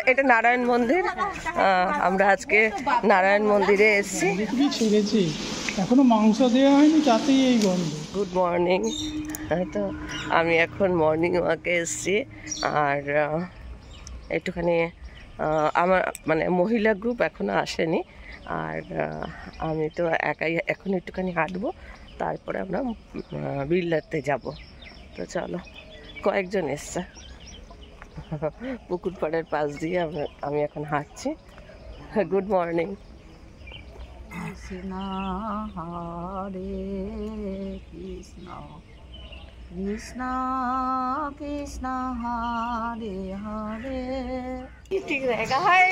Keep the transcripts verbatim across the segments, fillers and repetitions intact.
এটা নারায়ণ মন্দির। আমরা আজকে নারায়ণ মন্দিরে এসেছি। ছেড়েছি এখনো মাংস দেওয়া হয়নি, তাতেই এই গন্ধ। Good morning. তো আমি এখন মর্নিং ওয়াকে এসেছি, আর একটুখানি আমার মানে মহিলা গ্রুপ এখনো আসেনি, আর আমি তো একাই এখন একটুখানি হাঁটবো, তারপরে আমরা বিড়লাতে যাব। তো চলো, কয়েকজন এসছে পুকুর পাড়ের পাশ দিয়ে আমি এখন হাঁটছি। Good morning. কৃষ্ণ হরে কৃষ্ণ কৃষ্ণ কৃষ্ণ হরে হরে। ঠিক রেখা হয়।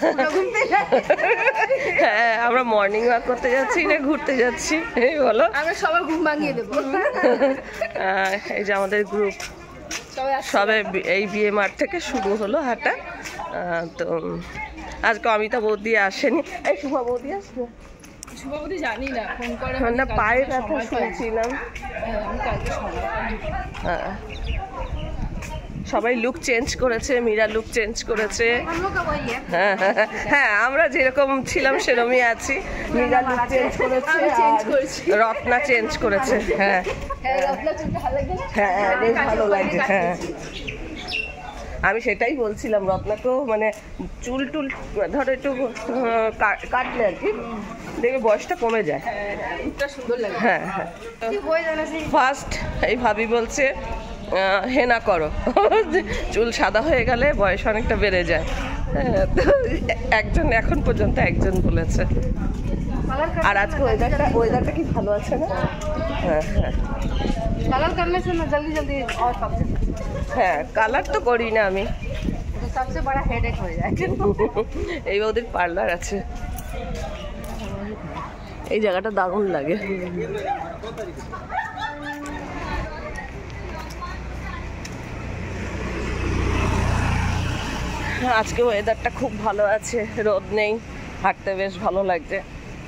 হ্যাঁ, আমরা মর্নিং ওয়াক করতে যাচ্ছি না ঘুরতে যাচ্ছি বলো? আমরা সবার ঘুম ভাঙিয়ে দেবো। এই যে আমাদের গ্রুপ সবে এই বিয়ে মাঠ থেকে শুরু হলো হাঁটা। তো আজকে অমিতা বৌদি আসেনি। এই শুভা বৌদি আসবে? শুভা বৌদি জানি না, ফোন করে না, পায়ে ব্যথা শুনছিলাম। হ্যাঁ, সবাই লুক চেঞ্জ করেছে, মীরা লুক চেঞ্জ করেছে। হ্যাঁ হ্যাঁ, আমরা যেরকম ছিলাম সেরকমই আছি। মীরা লুক চেঞ্জ করেছে, রত্না চেঞ্জ করেছে। হ্যাঁ হ্যাঁ, বেশ ভালো লাগছে। হ্যাঁ, আমি সেটাই বলছিলাম, রত্নাকেও মানে চুল টুল ধরো একটু কাটলে আর কি দেখবে বয়সটা কমে যায়। হ্যাঁ হ্যাঁ, ফার্স্ট এই ভাবি বলছে হেনা করো, চুল সাদা হয়ে গেলে বয়স অনেকটা বেড়ে যায়। হ্যাঁ, তো একজন এখন পর্যন্ত একজন বলেছে। আর আজকে ওয়েদারটা ওয়েদারটা কি ভালো আছে না? হ্যাঁ হ্যাঁ, কালার করলে से ना जल्दी जल्दी और सब হ্যাঁ, কালার তো করি না আমি, तो सबसे बड़ा हेडेक हो जाए। এই ওদের পার্লার আছে। এই জায়গাটা দারুণ লাগে। আজকে ওয়েদারটা খুব ভালো আছে, রোদ নেই, হাঁটতে বেশ ভালো লাগছে।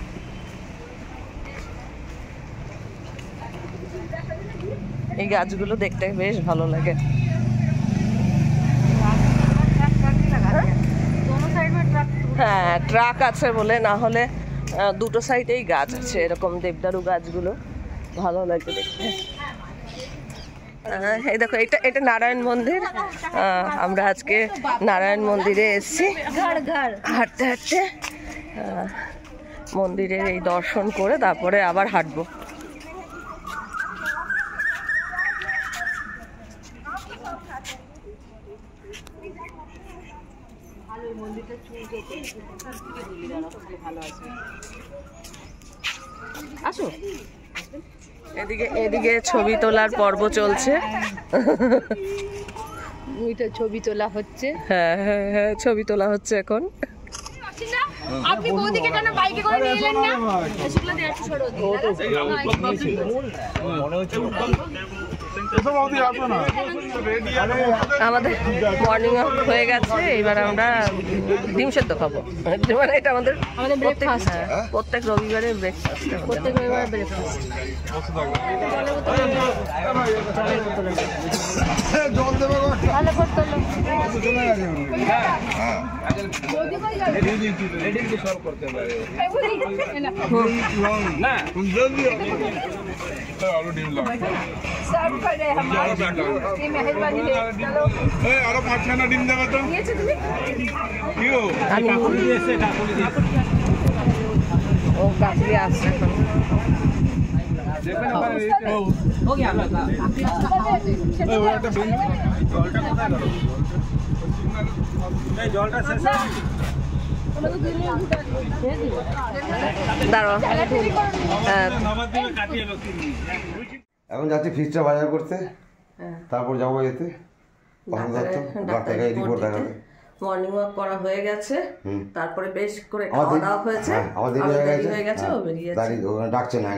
এই গাছগুলো দেখতে বেশ ভালো লাগে। হ্যাঁ, ট্রাক আছে বলে, না হলে দুটো সাইডেই গাছ আছে এরকম দেবদারু গাছগুলো, ভালো লাগে দেখতে। এই দেখো, এটা এটা নারায়ণ মন্দির। আমরা আজকে নারায়ণ মন্দিরে এসেছি হাঁটতে হাঁটতে। মন্দিরের এই দর্শন করে তারপরে আবার হাঁটবো। আসো, এদিকে এদিকে ছবি তোলার পর্ব চলছে। ছবি তোলা হচ্ছে। হ্যাঁ হ্যাঁ হ্যাঁ, ছবি তোলা হচ্ছে এখন। আপনি বৌদিকে কেন বাইকে করে নিয়ে এলেন না? সেগুলো দিয়ে একটু সরো আমাদের মর্নিং ওয়াক হয়ে গেছে, এবার আমরা ডিম সেদ্ধ খাবো। মানে এটা আমাদের আমাদের ব্রেকফাস্ট, প্রত্যেক রবিবারের ব্রেকফাস্ট। প্রত্যেক রবিবার ব্রেকফাস্ট। জল দেবে ভালো করতে হলো। না जल्दी आलू डिम ला सर्व कर रहे हम ये मेहरबानी है। चलो ए আরো পাঁচ ছটা ডিম দেবে তো নিয়েছো তুমি? কি গো আমি কাকুলি দিয়েছে, কাকুলি দিয়েছে। ও কাকুলি আসছে এখন। हो गया आपका? এই ওটা বেন জলটা কোথায় গেল? এই জলটা শেষ হয়ে গেছে। দাঁড়াও, এখন যাচ্ছি ফিসটা বাজার করতে, তারপর যাবো এতে রিপোর্ট দেখাতে। মর্নিং ওয়াক করা হয়ে গেছে, তারপরে বেশ করে খাওয়া দাওয়া হয়েছে, আমার দেরি হয়ে গেছে, ও বেরিয়েছে। ডাকছে না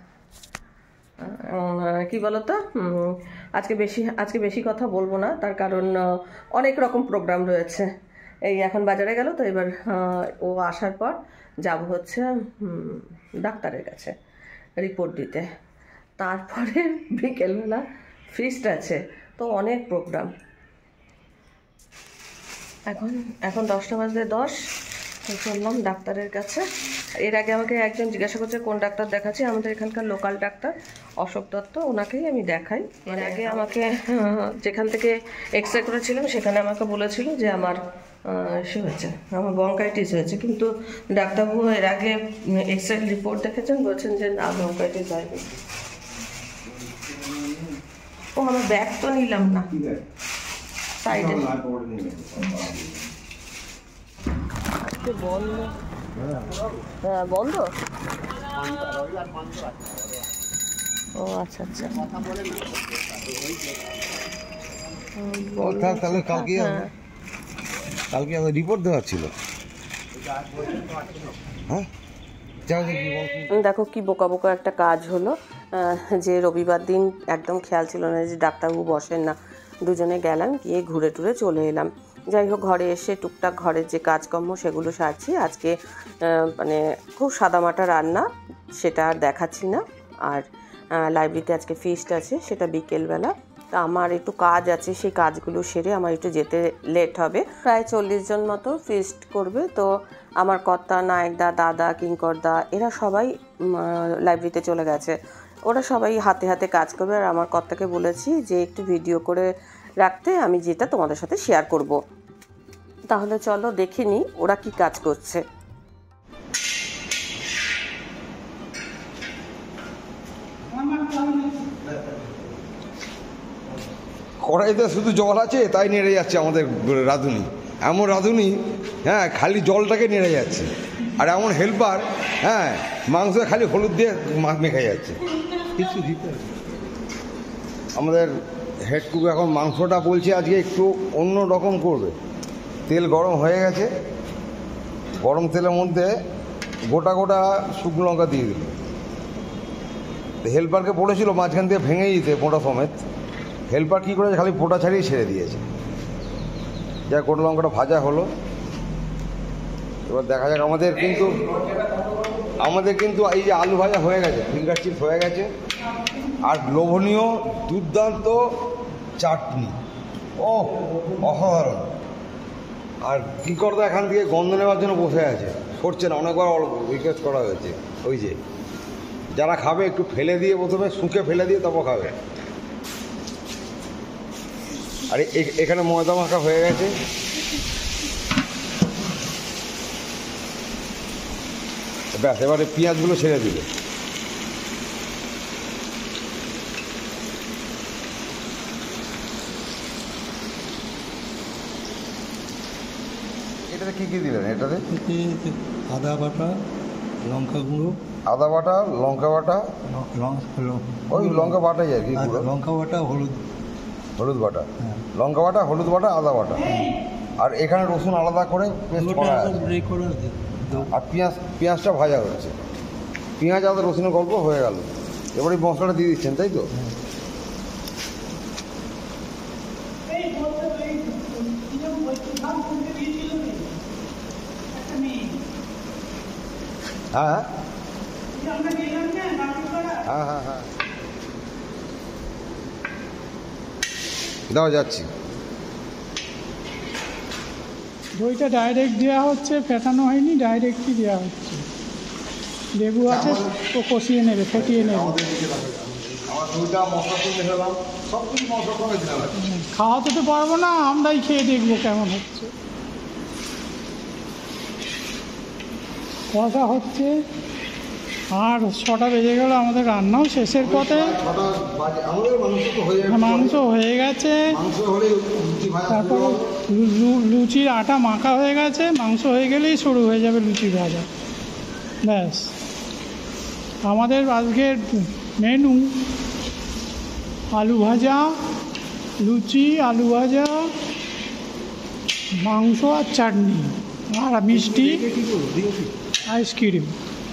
কি বলতো, আজকে বেশি আজকে বেশি কথা বলবো না, তার কারণ অনেক রকম প্রোগ্রাম রয়েছে। এই এখন বাজারে গেল, তো এবার ও আসার পর যাব হচ্ছে ডাক্তারের কাছে রিপোর্ট দিতে, তারপরে বিকেলবেলা ফিস্ট আছে, তো অনেক প্রোগ্রাম। এখন এখন দশটা বাজে দশ, চললাম ডাক্তারের কাছে। এর আগে আমাকে একজন জিজ্ঞাসা করছে কোন ডাক্তার দেখাচ্ছি। আমাদের এখানকার লোকাল ডাক্তার অশোক দত্ত, ওনাকেই আমি দেখাই। এর আগে আমাকে যেখান থেকে এক্স রে করেছিলাম সেখানে আমাকে বলেছিল যে আমার সে হয়েছে, আমার ব্রঙ্কাইটিস হয়েছে, কিন্তু ডাক্তারবাবু এর আগে এক্স রে রিপোর্ট দেখেছেন, বলছেন যে না ব্রঙ্কাইটিস হয়নি। ও আমার ব্যাগ তো নিলাম না, সাইডে বন্ধ। হ্যাঁ বন্ধ। ও আচ্ছা আচ্ছা। তাহলে কালকে কালকে আমাদের রিপোর্ট দেওয়ার ছিল। হ্যাঁ দেখো কি বোকা বোকা একটা কাজ হলো, যে রবিবার দিন একদম খেয়াল ছিল না যে ডাক্তারবাবু বসেন না, দুজনে গেলাম, গিয়ে ঘুরে টুরে চলে এলাম। যাই হোক, ঘরে এসে টুকটাক ঘরের যে কাজকর্ম সেগুলো সারছি। আজকে মানে খুব সাদামাটা রান্না, সেটা আর দেখাচ্ছি না। আর লাইব্রেরিতে আজকে ফিস্ট আছে, সেটা বিকেলবেলা। তা আমার একটু কাজ আছে, সেই কাজগুলো সেরে আমার একটু যেতে লেট হবে। প্রায় চল্লিশ জন মতো ফিস্ট করবে। তো আমার কর্তা, নায়কদা, দাদা, কিঙ্করদা এরা সবাই লাইব্রেরিতে চলে গেছে। ওরা সবাই হাতে হাতে কাজ করবে। আর আমার কর্তাকে বলেছি যে একটু ভিডিও করে রাখতে, আমি যেটা তোমাদের সাথে শেয়ার করব। তাহলে চলো দেখে নিই ওরা কি কাজ করছে। কড়াইতে শুধু জল আছে তাই নেড়ে যাচ্ছে আমাদের রাঁধুনি, এমন রাঁধুনি, হ্যাঁ খালি জলটাকে নেড়ে যাচ্ছে। আর এমন হেল্পার, হ্যাঁ মাংস খালি হলুদ দিয়ে মেখে যাচ্ছে, কিছু দিতে। আমাদের হেড কুক এখন মাংসটা বলছে আজকে একটু অন্য রকম করবে। তেল গরম হয়ে গেছে, গরম তেলের মধ্যে গোটা গোটা শুকনো লঙ্কা দিয়ে দিল। হেল্পারকে বলেছিল মাঝখান দিয়ে ভেঙে দিতে পোটা সমেত, হেল্পার কী করেছে খালি পোটা ছাড়িয়ে ছেড়ে দিয়েছে। যা গোটা লঙ্কাটা ভাজা হলো, এবার দেখা যাক। আমাদের কিন্তু আমাদের কিন্তু এই যে আলু ভাজা হয়ে গেছে, ফিঙ্গার চিপস হয়ে গেছে, আর লোভনীয় দুর্দান্ত চাটনি, ও অসাধারণ। আর কী করতো এখান থেকে গন্ধ নেওয়ার জন্য বসে আছে, সরছে না। অনেকবার রিকোয়েস্ট করা হয়েছে, ওই যে যারা খাবে একটু ফেলে দিয়ে, প্রথমে শুকে ফেলে দিয়ে তারপর খাবে। আর এখানে ময়দা মাখা হয়ে গেছে। ব্যাস, এবারে পেঁয়াজগুলো ছেড়ে দিলে। এটাতে কী কী দিলেন? এটাতে আদা বাটা, লঙ্কা গুঁড়ো, আদা বাটা, লঙ্কা বাটা, ওই লঙ্কা বাটাই আর কি, লঙ্কা বাটা, হলুদ হলুদ বাটা, লঙ্কা বাটা, হলুদ বাটা, আদা বাটা। আর এখানে রসুন আলাদা করে পেস্ট করা আছে। আর পেঁয়াজ, পেঁয়াজটা ভাজা হচ্ছে। পেঁয়াজ আদা রসুনের গল্প হয়ে গেল। এবার এই মশলাটা দিয়ে দিচ্ছেন, তাই তো? হ্যাঁ হ্যাঁ হ্যাঁ হ্যাঁ দাও, যাচ্ছি। দইটা ডাইরেক্ট দেওয়া হচ্ছে, ফেটানো হয়নি, ডাইরেক্টই দেওয়া হচ্ছে। লেবু আছে, ও কষিয়ে নেবে, ফেটিয়ে নেবে। খাওয়াতে তো পারবো না, আমরাই খেয়ে দেখবো কেমন হচ্ছে। কষা হচ্ছে, আর ছটা বেজে গেল, আমাদের রান্নাও শেষের পথে। মাংস হয়ে গেছে, তারপর লুচির আটা মাখা হয়ে গেছে। মাংস হয়ে গেলেই শুরু হয়ে যাবে লুচি ভাজা। ব্যাস, আমাদের আজকের মেনু আলু ভাজা, লুচি, আলু ভাজা, মাংস আর চাটনি, আর মিষ্টি, আইসক্রিম।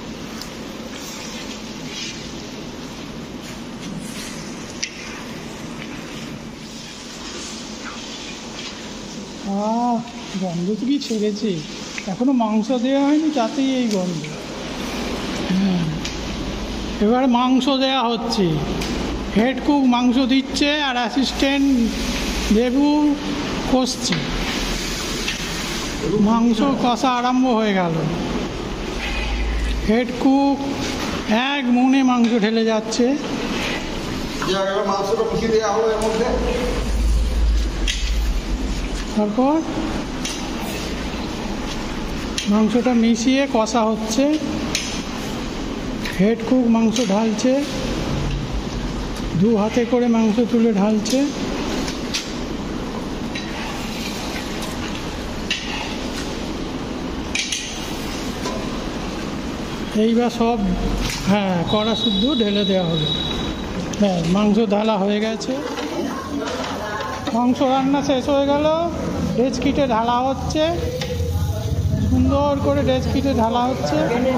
আহ, গন্ধ তো কি ছেড়েছে, এখনো মাংস দেওয়া হয়নি, তাতেই এই গন্ধ। হ্যাঁ, এবার মাংস দেওয়া হচ্ছে। হেড কুক মাংস দিচ্ছে, আর অ্যাসিস্ট্যান্ট দেবু কষছে। মাংস কষা আরম্ভ হয়ে গেল। হেড কুক এক মনে মাংস ঢেলে যাচ্ছে। মাংসটা মিশিয়ে দেওয়া হলো এর মধ্যে। তারপর মাংসটা মিশিয়ে কষা হচ্ছে। হেড কুক মাংস ঢালছে, দু হাতে করে মাংস তুলে ঢালছে। এইবার সব হ্যাঁ কড়া শুদ্ধ ঢেলে দেওয়া হলো। হ্যাঁ মাংস ঢালা হয়ে গেছে। মাংস রান্না শেষ হয়ে গেল। ডেচকিটে ঢালা হচ্ছে, সুন্দর করে ডেচকিটে ঢালা হচ্ছে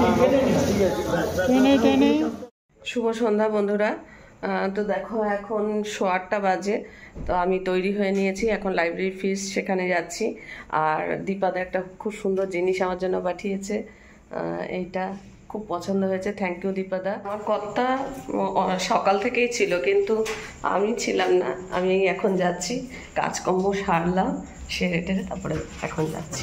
টেনে টেনে। শুভ সন্ধ্যা বন্ধুরা। আহ, তো দেখো এখন সোয়া আটটা বাজে। তো আমি তৈরি হয়ে নিয়েছি, এখন লাইব্রেরি ফিস সেখানে যাচ্ছি। আর দীপাদা একটা খুব সুন্দর জিনিস আমার জন্য পাঠিয়েছে, আহ, এইটা খুব পছন্দ হয়েছে। থ্যাংক ইউ দীপাদা। আমার কর্তা আহ, সকাল থেকেই ছিল, কিন্তু আমি ছিলাম না। আমি এখন যাচ্ছি, কাজকর্ম সারলাম, সেরে টেরে তারপরে এখন যাচ্ছি।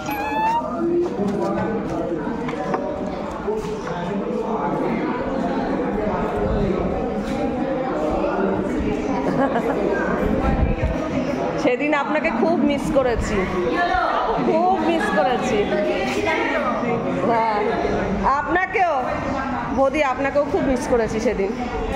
সেদিন আপনাকে খুব মিস করেছি, খুব মিস করেছি। হ্যাঁ আপনাকেও বৌদি, আপনাকেও খুব মিস করেছি সেদিন।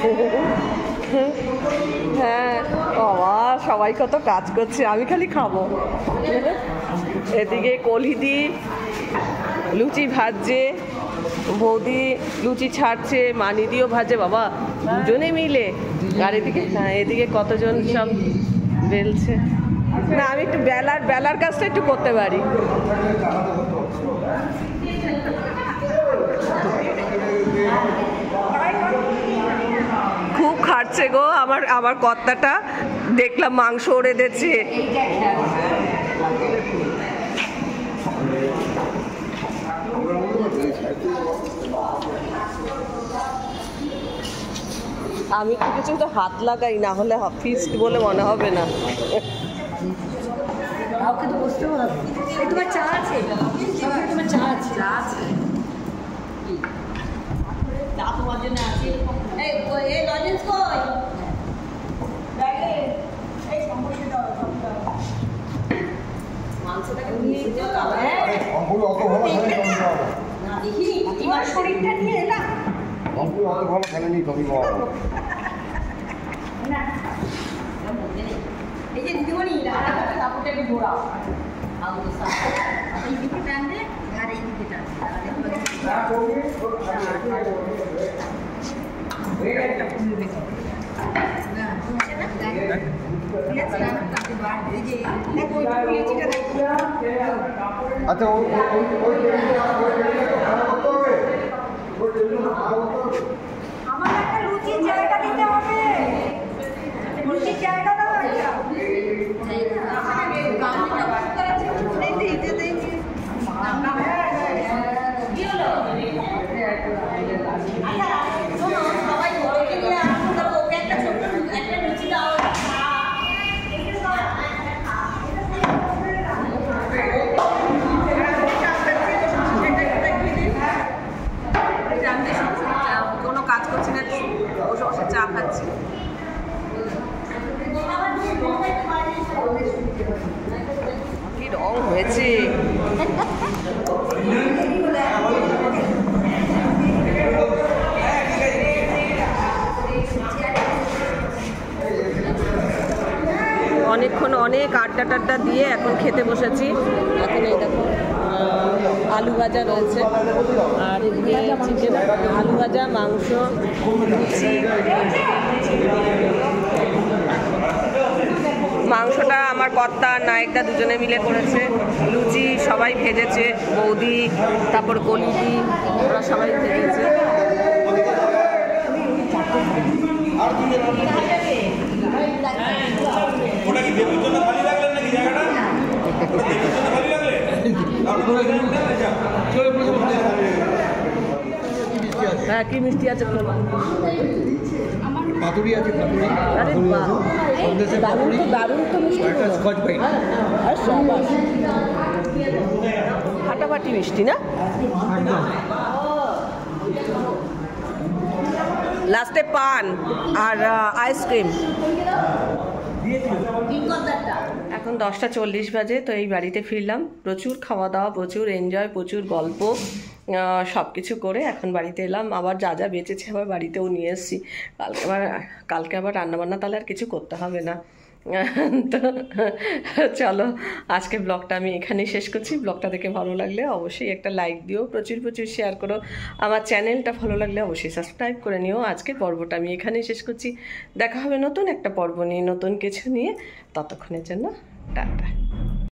হ্যাঁ বাবা, সবাই কত কাজ করছে, আমি খালি খাবো। এদিকে কলিদি লুচি ভাজছে, বৌদি লুচি ছাড়ছে, মানিদিও ভাজে, বাবা দুজনে মিলে। আর এদিকে হ্যাঁ এদিকে কতজন সব বেলছে। না আমি একটু বেলার বেলার কাজটা একটু করতে পারি। খুব খাটছে গো আমার আমার কর্তাটা, দেখলাম মাংস ওরে দিচ্ছে। আমি তো কিছু তো হাত লাগাই, না হলে ফিস্ট বলে মনে হবে না। কাউকে তো বসতে হবে। এই তোমার চা আছে? তোমার চা আছে? চা আছে। চা তোমার জন্য আছে। এই এই লজেন্স কই? ব্যাগে এই সম্পর্কে দাও। মাংসটাকে নিয়ে যাও। হ্যাঁ সম্পূর্ণ অত ভালো খেলেনি তুমি বাবা। না দেখি তোমার শরীরটা নিয়ে এলাম। সম্পূর্ণ অত ভালো খেলেনি তুমি বাবা। না এই যে দিদিমণি রান্নাটা কাপড়টা একটু ঘোরাও। আলু তো সাথে এই দিকে টানবে আর এই দিকে টানবে। একটা ফুল বেশি না হচ্ছে না আচ্ছা ওই ওই ওই আমার একটা লুচির জায়গা দিতে হবে। লুচির জায়গা দাও একটা। সবাই ঘরে গিয়ে ওকে একটা ছোট্ট একটা লুচি দাও। কোনো কাজ করছি না, বসে বসে চা খাচ্ছি। কি রং হয়েছে! অনেকক্ষণ অনেক আড্ডা টাড্ডা দিয়ে এখন খেতে বসেছি। এখন এই দেখো আলু ভাজা রয়েছে, আর এদিকে চিকেন, আলু ভাজা, মাংস, লুচি। মাংসটা আমার কর্তা নায়কটা দুজনে মিলে করেছে, লুচি সবাই ভেজেছে, বৌদি তারপর কলিদি ওরা সবাই ভেজেছে। ওটা কি দেবীর জন্য খালি রাখলেন নাকি জায়গাটা? দেবীর জন্য খালি রাখলেন? হ্যাঁ কি মিষ্টি আছে? পাতুরি আছে, পাতুরি আরে বাহ, দারুণ তো দারুণ তো মিষ্টি। Scotch byte. আর সাবাস। ফাটাফাটি মিষ্টি না? লাস্টে পান আর আইসক্রিম। এখন দশটা চল্লিশ বাজে, তো এই বাড়িতে ফিরলাম। প্রচুর খাওয়া দাওয়া, প্রচুর এনজয়, প্রচুর গল্প, সব কিছু করে এখন বাড়িতে এলাম। আবার যা যা বেঁচেছে আবার বাড়িতেও নিয়ে এসেছি। কালকে আবার কালকে আবার রান্নাবান্না তাহলে আর কিছু করতে হবে না। তো চলো আজকে ব্লগটা আমি এখানেই শেষ করছি। ব্লগটা দেখে ভালো লাগলে অবশ্যই একটা লাইক দিও, প্রচুর প্রচুর শেয়ার করো। আমার চ্যানেলটা ভালো লাগলে অবশ্যই সাবস্ক্রাইব করে নিও। আজকের পর্বটা আমি এখানেই শেষ করছি। দেখা হবে নতুন একটা পর্ব নিয়ে, নতুন কিছু নিয়ে। ততক্ষণের জন্য টাটা।